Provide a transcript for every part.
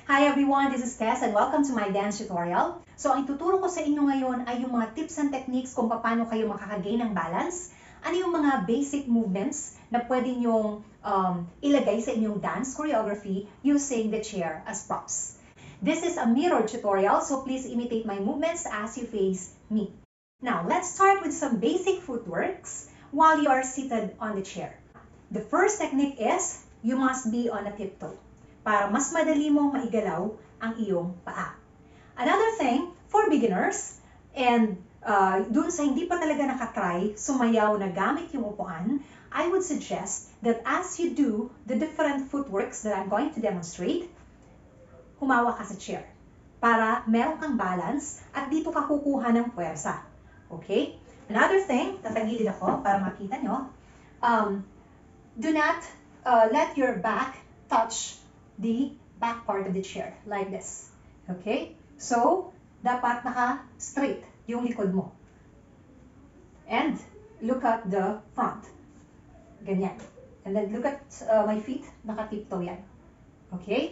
Hi everyone, this is Tess and welcome to my dance tutorial. So ang ituturo ko sa inyo ngayon ay yung mga tips and techniques kung paano kayo makakagain ng balance. Ano yung mga basic movements na pwede nyong ilagay sa inyong dance choreography using the chair as props. This is a mirror tutorial, so please imitate my movements as you face me. Now, let's start with some basic footworks while you are seated on the chair. The first technique is you must be on a tiptoe para mas madali mong maigalaw ang iyong paa. Another thing, for beginners, and dun sa hindi pa talaga nakatry sumayaw na gamit yung upuan, I would suggest that as you do the different footworks that I'm going to demonstrate, humawa ka sa chair para meron kang balance at dito ka kukuha ng puwersa. Okay? Another thing, tatagilid ako para makita nyo, do not let your back touch the back part of the chair, like this. Okay? So, dapat naka-straight yung likod mo. And look at the front. Ganyan. And then look at my feet, naka-tiptoe yan. Okay?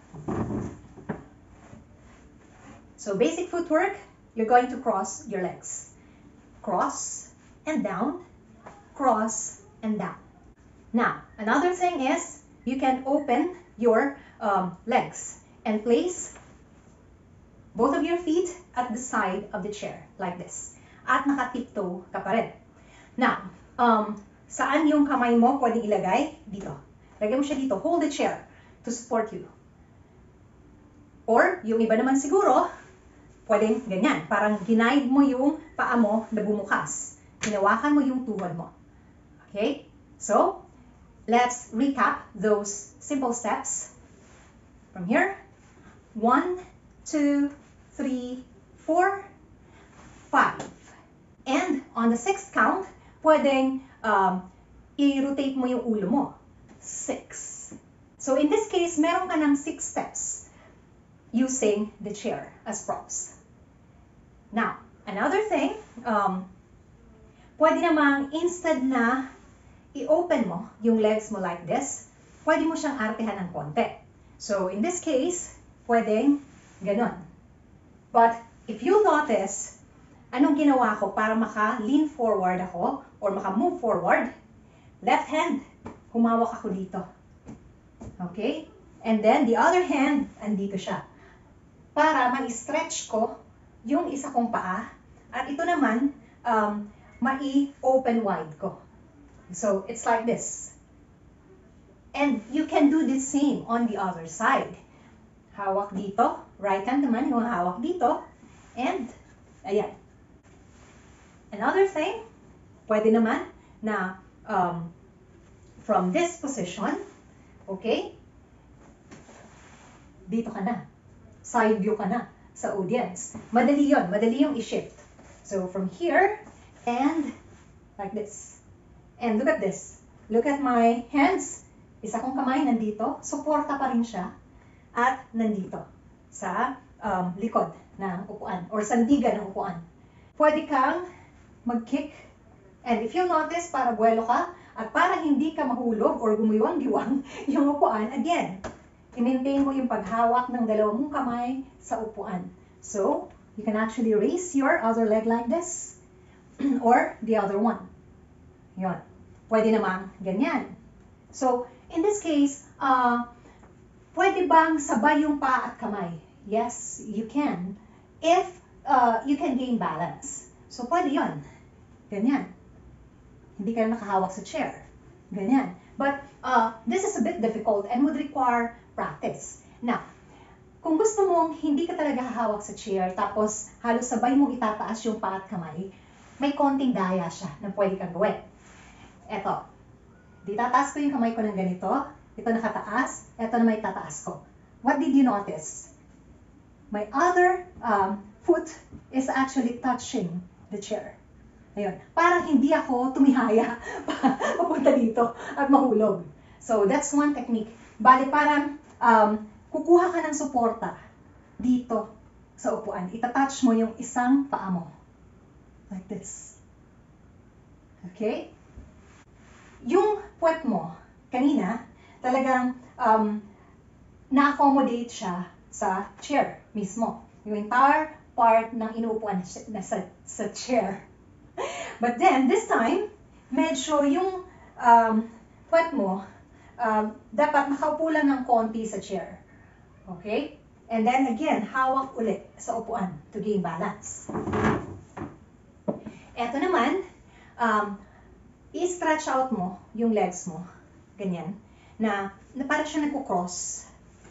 So, basic footwork, you're going to cross your legs. Cross and down, cross and down. Now, another thing is, you can open your legs and place both of your feet at the side of the chair, like this. At naka-tiptoe ka pa rin. Now, saan yung kamay mo pwedeng ilagay? Dito. Lagay mo siya dito. Hold the chair to support you. Or, yung iba naman siguro, pwedeng ganyan. Parang ginaid mo yung paa mo na bumukas. Hinawakan mo yung tuhod mo. Okay? So, let's recap those simple steps. From here, 1, 2, 3, 4, 5. And on the 6th count, pwedeng i-rotate mo yung ulo mo. 6. So in this case, meron ka ng 6 steps using the chair as props. Now, another thing, pwede namang instead na i-open mo yung legs mo like this, pwede mo siyang artehan ng konti. So, in this case, pwedeng ganon. But, if you notice, anong ginawa ko para maka-lean forward ako or maka-move forward, left hand, humawak ako dito. Okay? And then, the other hand, andito siya. Para ma-stretch ko yung isa kong paa at ito naman, mai-open wide ko. So, it's like this. And you can do the same on the other side. Hawak dito. Right hand naman yung hawak dito. And, ayan. Another thing, pwede naman na from this position, okay, dito ka na. Side view ka na sa audience. Madali yun. Madali yung i-shift. So, from here, and like this. And look at this. Look at my hands. Isa kong kamay nandito. Suporta pa rin siya. At nandito. Sa likod ng upuan. Or sandigan ng upuan. Pwede kang mag-kick. And if you'll notice, para buwelo ka. At para hindi ka mahulog or gumiwang-giwang yung upuan, again, i-maintain mo yung paghawak ng dalawang mong kamay sa upuan. So, you can actually raise your other leg like this. Or the other one. Yun. Pwede namang ganyan. So, in this case, pwede bang sabay yung paa at kamay? Yes, you can. If you can gain balance. So, pwede yun. Ganyan. Hindi ka nakahawak sa chair. Ganyan. But, this is a bit difficult and would require practice. Now, kung gusto mong hindi ka talaga hahawak sa chair, tapos halos sabay mong itataas yung paa at kamay, may konting daya siya na pwede kang gawin. Eto. Ditataas ko yung kamay ko ng ganito. Ito nakataas. Ito na may tataas ko. What did you notice? My other foot is actually touching the chair. Ayun. Parang hindi ako tumihaya papunta dito at mahulog. So, that's one technique. Bale, parang kukuha ka ng suporta dito sa upuan. Itatouch mo yung isang paa mo. Like this. Okay? Yung puwet mo, kanina, talagang na-accommodate siya sa chair mismo. Yung entire part ng inuupuan na sa chair. But then, this time, medyo yung puwet mo, dapat nakaupo lang ng konti sa chair. Okay? And then again, hawak ulit sa upuan to gain balance. Eto naman, i-stretch out mo yung legs mo. Ganyan. Na para siya nagko-cross.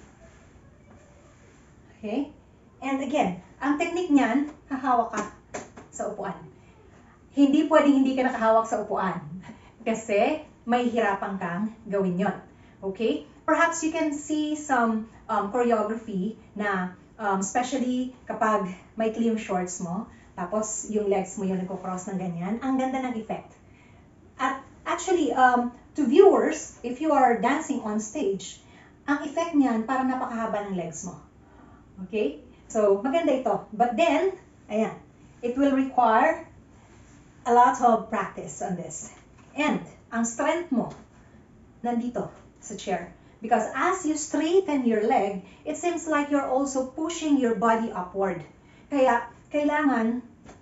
Okay? And again, ang technique niyan, hahawak ka sa upuan. Hindi pwedeng hindi ka nakahawak sa upuan. Kasi may hirapan kang gawin yon. Okay? Perhaps you can see some choreography na especially kapag may clear shorts mo, tapos yung legs mo yung nagko-cross ng ganyan, ang ganda ng effect. At actually, to viewers, if you are dancing on stage, ang effect niyan parang napakahaba ng legs mo. Okay? So, maganda ito. But then, ayan, it will require a lot of practice on this. And, ang strength mo, nandito sa chair. Because as you straighten your leg, it seems like you're also pushing your body upward. Kaya, kailangan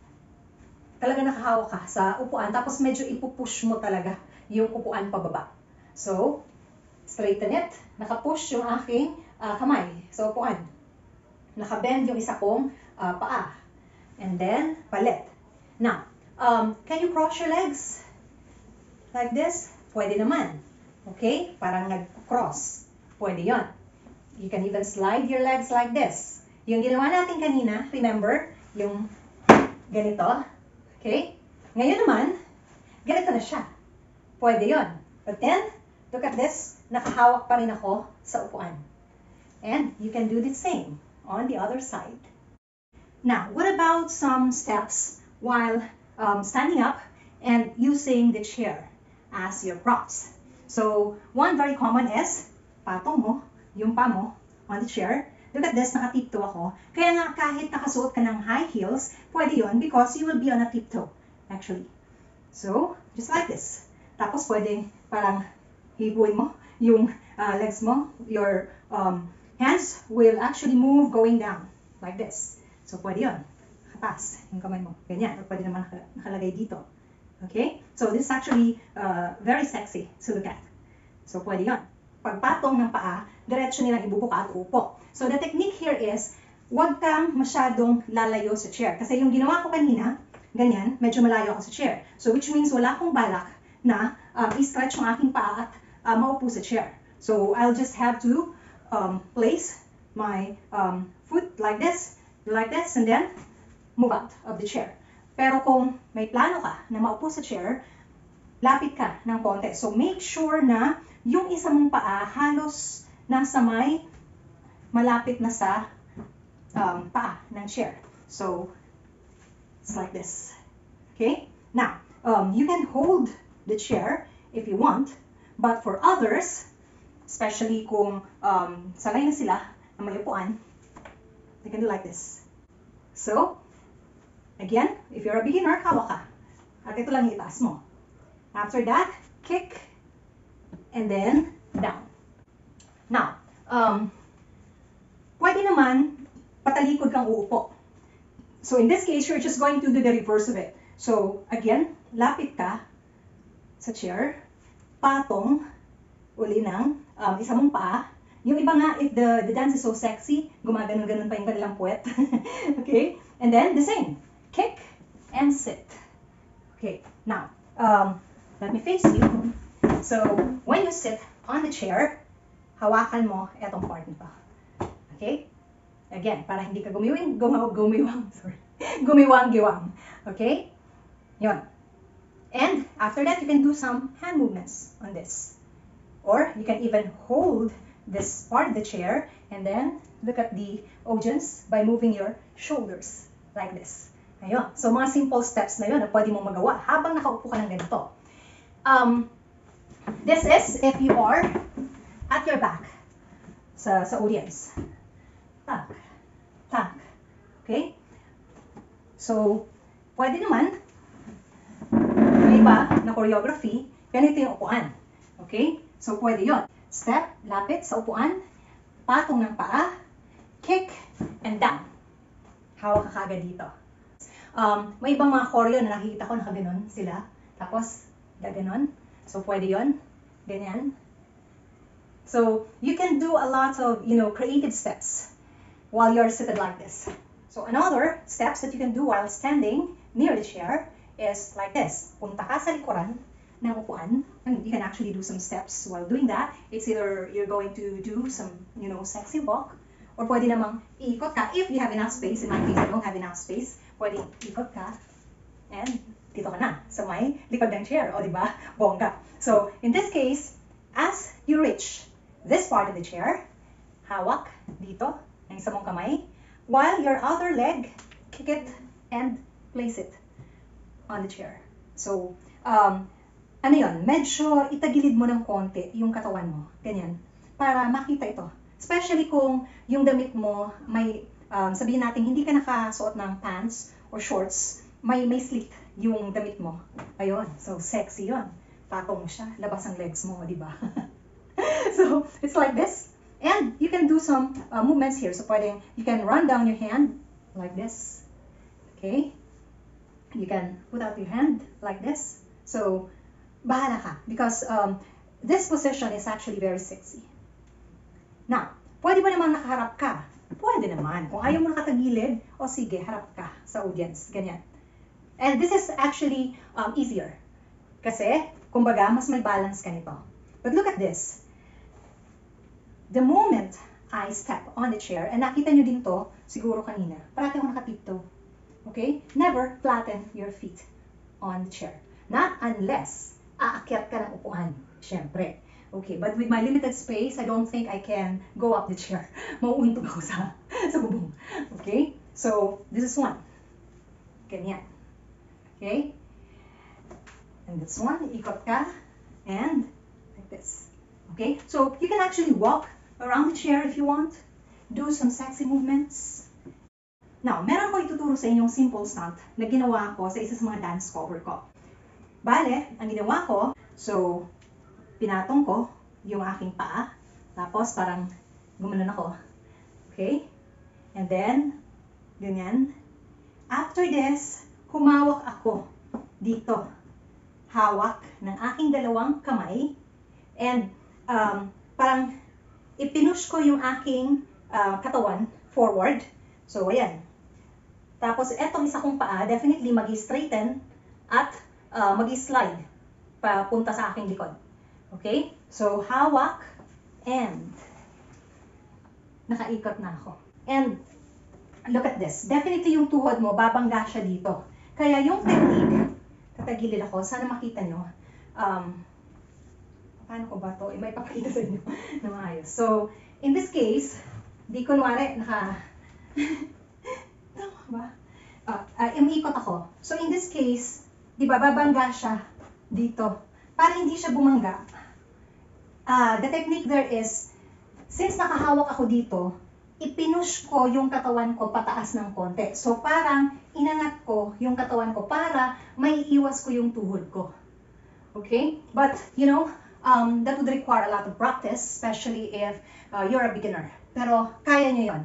talaga nakahawak ka sa upuan, tapos medyo ipupush mo talaga yung upuan pababa. So, straighten it. Nakapush yung aking kamay sa upuan. Nakabend yung isa kong paa. And then, palit. Now, can you cross your legs? Like this? Pwede naman. Okay? Parang nag-cross. Pwede yon. You can even slide your legs like this. Yung ginawa natin kanina, remember? Yung ganito. Okay? Ngayon naman, ganito na siya. Pwede yon. But then, look at this. Nakahawak pa rin ako sa upuan. And you can do the same on the other side. Now, what about some steps while standing up and using the chair as your props? So, one very common is, patong mo, yung pa mo, on the chair. Look at this, naka-tiptoe ako. Kaya nga, kahit nakasuot ka ng high heels, pwede yun because you will be on a tiptoe, actually. So, just like this. Tapos, pwede parang hibuin mo yung legs mo. Your hands will actually move going down, like this. So, pwede yun. Nakatas yung kamay mo. Ganyan. Or pwede naman nakalagay dito. Okay? So, this is actually very sexy to look at. So, pwede yun. Pagpatong ng paa, diretso nilang ibubuka at upo. So, the technique here is, huwag kang masyadong lalayo sa chair. Kasi yung ginawa ko kanina, ganyan, medyo malayo ako sa chair. So, which means wala akong balak na i-stretch ang aking paa at maupo sa chair. So, I'll just have to place my foot like this, and then move out of the chair. Pero kung may plano ka na maupo sa chair, lapit ka ng konti. So, make sure na yung isa mong paa halos nasa may malapit na sa paa ng chair. So, it's like this. Okay? Now, you can hold the chair if you want, but for others, especially kung sanay na sila na may upuan, they can do like this. So, again, if you're a beginner, hawak ka. At ito lang itaas mo. After that, kick, and then down. Now, pwede naman patalikod kang uupo. So, in this case, you're just going to do the reverse of it. So, again, lapit ka sa chair, patong, uli ng isa mong paa. Yung iba nga, if the dance is so sexy, gumaganon-ganon pa yung kanilang puwet. Okay? And then, the same. Kick and sit. Okay. Now, let me face you. So, when you sit on the chair, hawakan mo etong part nito. Okay? Again, para hindi ka gumiwang. Sorry. Gumiwang-giwang. Okay? Yun. And after that, you can do some hand movements on this. Or you can even hold this part of the chair and then look at the audience by moving your shoulders like this. Ayun. So, mga simple steps na yun na pwede mong magawa habang nakaupo ka ng ganito. This is if you are at your back sa audience. Tak. Tak. Okay? So, pwede naman, may iba na choreography, ganito yung upuan. Okay? So, pwede yon. Step, lapit sa upuan, patong ng paa, kick, and down. Hawak ka kagad dito. May ibang mga choreo na nakikita ko nakaganon sila. Tapos, gaganon. So, pwede yon. Ganyan. So, you can do a lot of, creative steps while you're seated like this. So, another steps that you can do while standing near the chair is like this. Punta ka sa likuran ng upuan. And you can actually do some steps while doing that. It's either you're going to do some, sexy walk, or pwede namang iikot ka if you have enough space. In my case, I don't have enough space. Pwede ikot ka, and dito ka na sa may likod ng chair. O, diba? Bongga. So, in this case, as you reach this part of the chair, hawak dito ng isa mong kamay, while your other leg, kick it and place it on the chair. So, ano yun? Medyo itagilid mo ng konti yung katawan mo. Ganyan. Para makita ito. Especially kung yung damit mo may sabihin natin, hindi ka nakasuot ng pants or shorts, may slit yung damit mo. Ayun, so sexy yun. Patong siya, labas ang legs mo, di ba? So, it's like this. And you can do some movements here. So, you can run down your hand like this. Okay? You can put out your hand like this. So, bahala ka. Because this position is actually very sexy. Now, pwede ba naman nakaharap ka? Pwede naman. Kung ayaw mo nakatagilid, o sige, harap ka sa audience. Ganyan. And this is actually easier. Kasi, kumbaga, mas may balance ka nito. But look at this. The moment I step on the chair, and nakita nyo din to, siguro kanina, parati ako nakatiptoe. Okay? Never flatten your feet on the chair. Not unless aakyat ka ng upuan. Siyempre. Okay, but with my limited space, I don't think I can go up the chair. Mauuntog ako sa bubong. Okay? So, this is one. Ganyan. Okay? And this one, ikot ka. And like this. Okay? So, you can actually walk around the chair if you want. Do some sexy movements. Now, meron ko ituturo sa inyong simple stunt na ginawa ko sa isa sa mga dance cover ko. Bale, ang ginawa ko, so, pinatong ko yung aking paa. Tapos, parang gumanon ako. Okay? And then, ganyan. After this, humawak ako dito. Hawak ng aking dalawang kamay. And, parang ipinush ko yung aking katawan forward. So, ayan. Tapos, etong isa kong paa, definitely mag-straighten at mag-slide papunta sa aking likod. Okay? So, hawak and nakaikot na ako. And, look at this. Definitely yung tuhod mo, babangga siya dito. Kaya yung technique, tatagilid ako, sana makita nyo. Paano ko ba ito? May papakita sa inyo na maayos. So, in this case, di kunwari, tama ba? Umiikot ako. So, in this case, di ba, babangga siya dito. Para hindi siya bumangga, the technique there is, since nakahawak ako dito, ipinush ko yung katawan ko pataas ng konti. So, parang inangat ko yung katawan ko para may iwas ko yung tuhod ko. Okay? But, that would require a lot of practice, especially if you're a beginner. Pero, kaya nyo yun.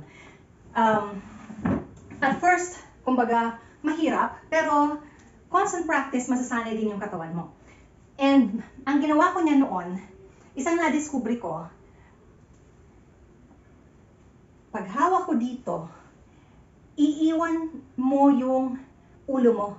At first, kumbaga, mahirap, pero constant practice, masasanay din yung katawan mo. And, ang ginawa ko niya noon, isang na-discover ko, pag hawak ko dito, iiwan mo yung ulo mo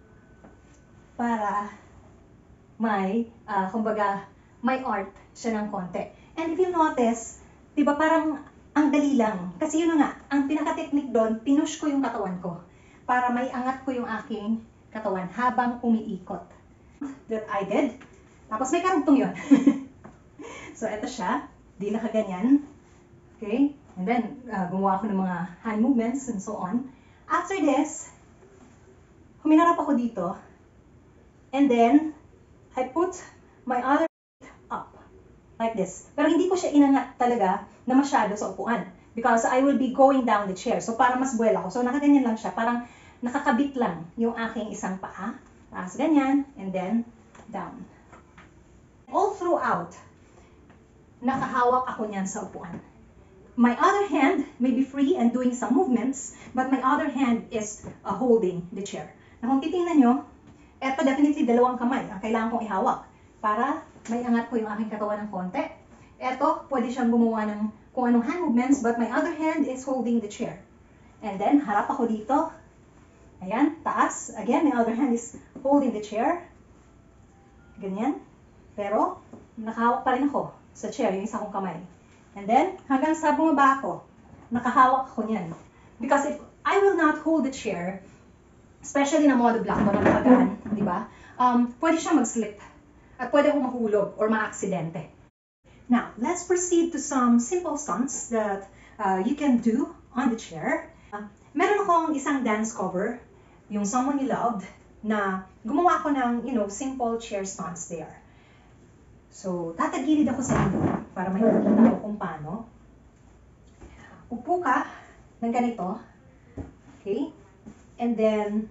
para may, kumbaga, may art siya ng konti. And if you notice, di ba parang ang dali lang. Kasi yun nga, ang pinaka-technique doon, pinush ko yung katawan ko para may angat ko yung aking katawan habang umiikot. That I did. Tapos may karugtong yun. So, eto siya. Di nakaganyan. Okay? And then, gumawa ako ng mga hand movements and so on. After this, huminarap ako dito. And then, I put my other feet up. Like this. Pero hindi ko siya inangat talaga na masyado sa upuan. Because I will be going down the chair. So, para mas buwel ako. So, nakaganyan lang siya. Parang nakakabit lang yung aking isang paa. Taas ganyan, and then down. All throughout, nakahawak ako niyan sa upuan. my other hand may be free and doing some movements, but my other hand is holding the chair. Na kung titingnan nyo, eto definitely dalawang kamay ang kailangan kong ihawak para may angat ko yung aking katawan ng konti. Eto, pwede siyang gumawa ng kung anong hand movements, but my other hand is holding the chair. And then, harap ako dito. Ayan, taas. Again, my other hand is holding the chair. Ganyan. Pero, nakahawak pa rin ako sa chair, yung isa kong kamay. And then, hanggang sa bumaba ako, nakahawak ako niyan. Because if I will not hold the chair, especially na modo block ko, napakagaan, di ba? Pwede siya mag-slip. At pwede akong mahulog or ma-aksidente. Now, let's proceed to some simple stunts that you can do on the chair. Meron akong isang dance cover, yung Someone You Loved, na gumawa ako ng, simple chair stunts there. So, tatagilid ako sa inyo para makikita ko kung paano. Upo ka ng ganito. Okay? And then,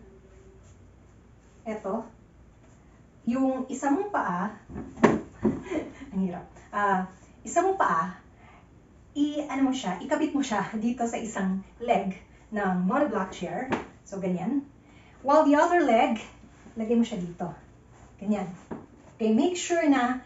eto, yung isa mong paa, ang hirap, isa mong paa, ikabit mo siya dito sa isang leg ng monoblock chair. So, ganyan. While the other leg, lagay mo siya dito. Ganyan. Okay, make sure na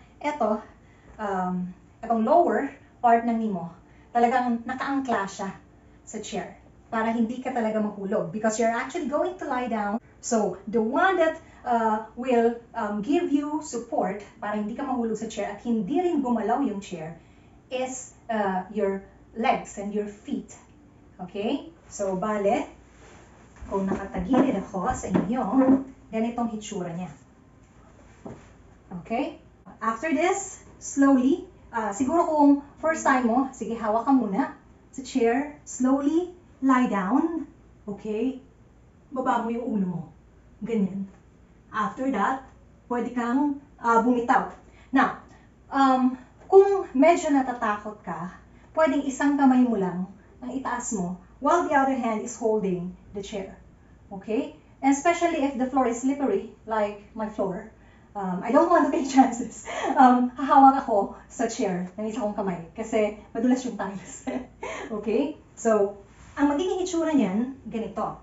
itong lower part ng knee mo, talagang nakaangkla siya sa chair para hindi ka talaga mahulog because you're actually going to lie down. So, the one that will give you support para hindi ka mahulog sa chair at hindi rin gumalaw yung chair is your legs and your feet. Okay? So, bale, kung nakatagilid ako sa inyo, ganitong hitsura niya. Okay? After this, slowly, siguro kung first time mo, sige, hawak ka muna sa chair, slowly lie down, okay? Baba mo yung ulo mo. Ganyan. After that, pwede kang bumitaw. Now, kung medyo natatakot ka, pwedeng isang kamay mo lang ang itaas mo while the other hand is holding the chair. Okay? And especially if the floor is slippery, like my floor, I don't want to take chances. Hahawak ako sa chair ng isa kong kamay kasi madulas yung tiles. Okay? So, ang magiging itsura niyan, ganito.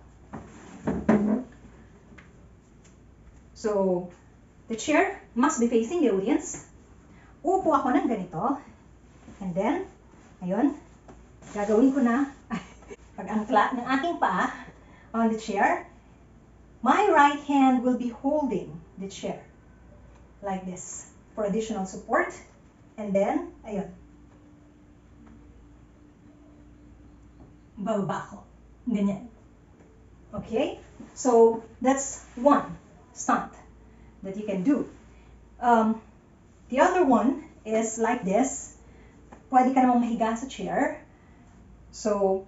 So, the chair must be facing the audience. Upo ako ng ganito. And then, ayun, gagawin ko na pag-angkla ng aking paa on the chair. My right hand will be holding the chair. Like this, for additional support. And then, ayun. Bababa ako. Ganyan. Okay? So, that's one stunt that you can do. The other one is like this. Pwede ka namang mahiga sa chair. So,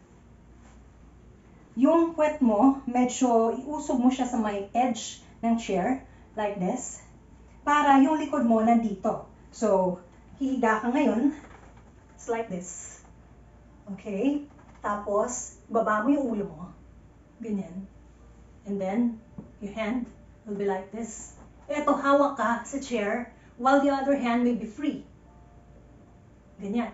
yung puwet mo, medyo iusog mo siya sa may edge ng chair. Like this. Para yung likod mo nandito. So, hihiga ka ngayon. It's like this. Okay? Tapos, baba mo yung ulo mo. Ganyan. And then, your hand will be like this. Eto, hawak ka sa chair while the other hand may be free. Ganyan.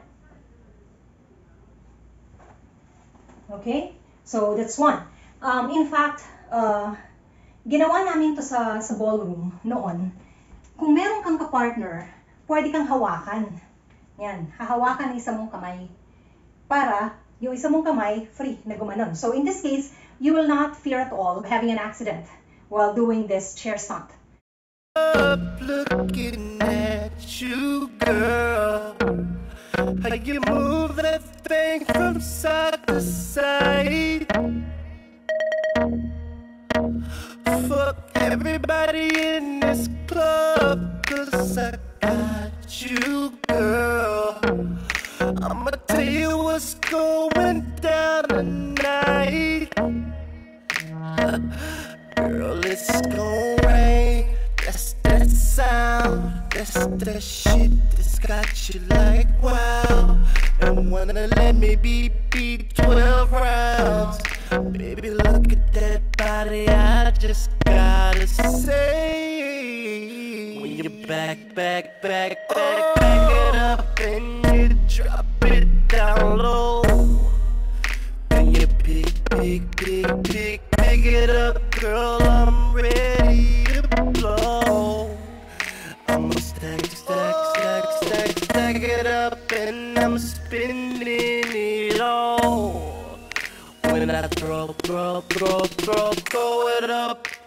Okay? So, that's one. In fact, ginawa namin to sa ballroom noon. Kung meron kang kapartner, pwede kang hawakan. Yan, hahawakan ng isa mong kamay para yung isa mong kamay free na gumanon. So in this case, you will not fear at all having an accident while doing this chair stunt. Looking at you, girl, how you move that thing from side to side. Fuck everybody in this club, 'cause I got you, girl. I'ma tell you what's going down tonight. Girl, it's gonna rain. That's that sound. That's that shit that's got you like wow. And wanna let me beat 12 rounds. Baby, look at that body, I just gotta say. When you back it up and you drop it down low. when I throw it up.